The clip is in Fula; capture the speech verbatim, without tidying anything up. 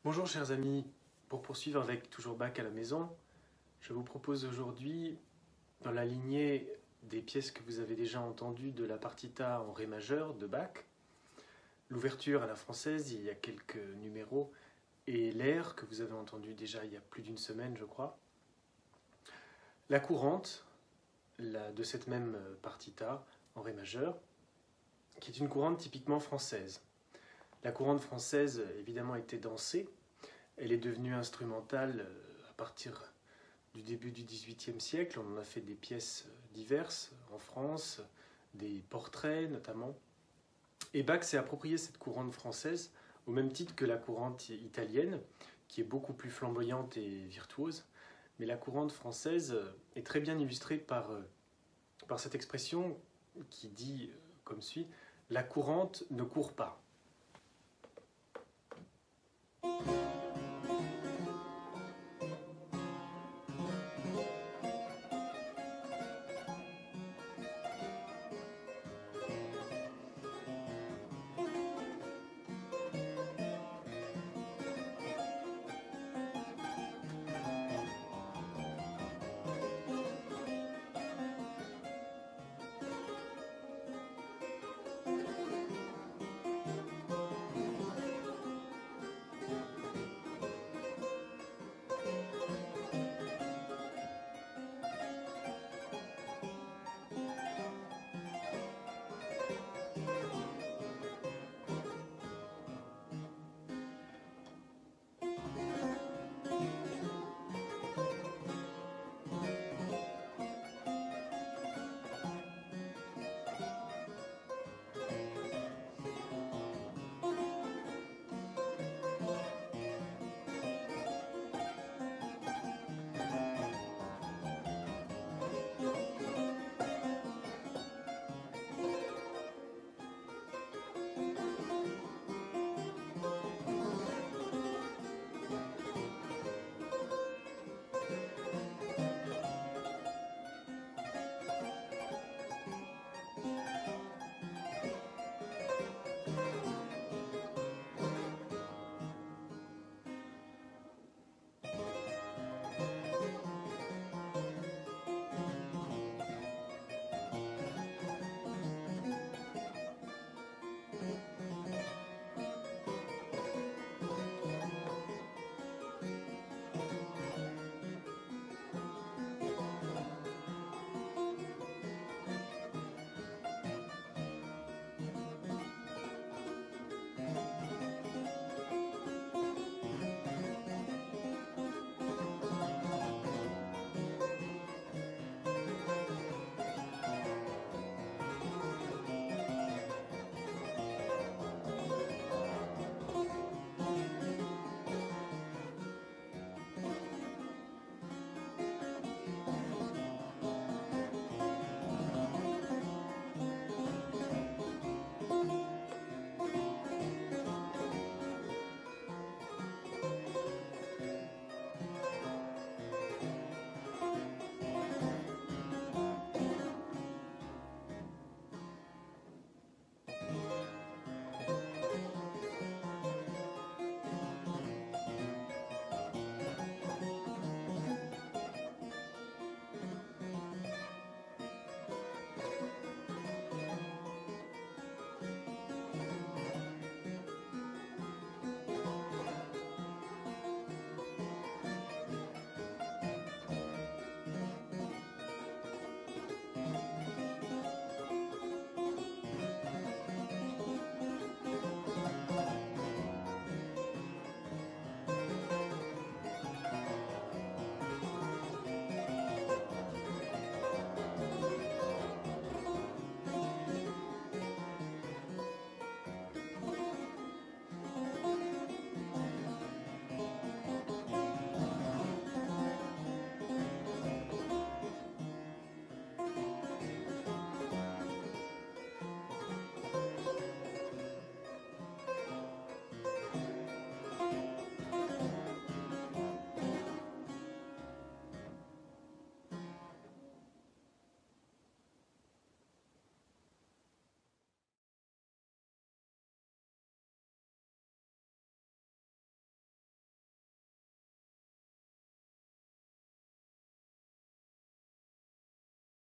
Bonjour chers amis, pour poursuivre avec toujours Bach à la maison, je vous propose aujourd'hui, dans la lignée des pièces que vous avez déjà entendues de la partita en ré majeur de Bach, l'ouverture à la française il y a quelques numéros et l'air que vous avez entendu déjà il y a plus d'une semaine je crois, la courante la, de cette même partita en ré majeur, qui est une courante typiquement française. La courante française évidemment était dansée. Elle est devenue instrumentale à partir du début du dix-huitième siècle. On en a fait des pièces diverses en France, des portraits notamment. Et Bach s'est approprié cette courante française au même titre que la courante italienne, qui est beaucoup plus flamboyante et virtuose. Mais la courante française est très bien illustrée par, par cette expression qui dit comme suit « La courante ne court pas ».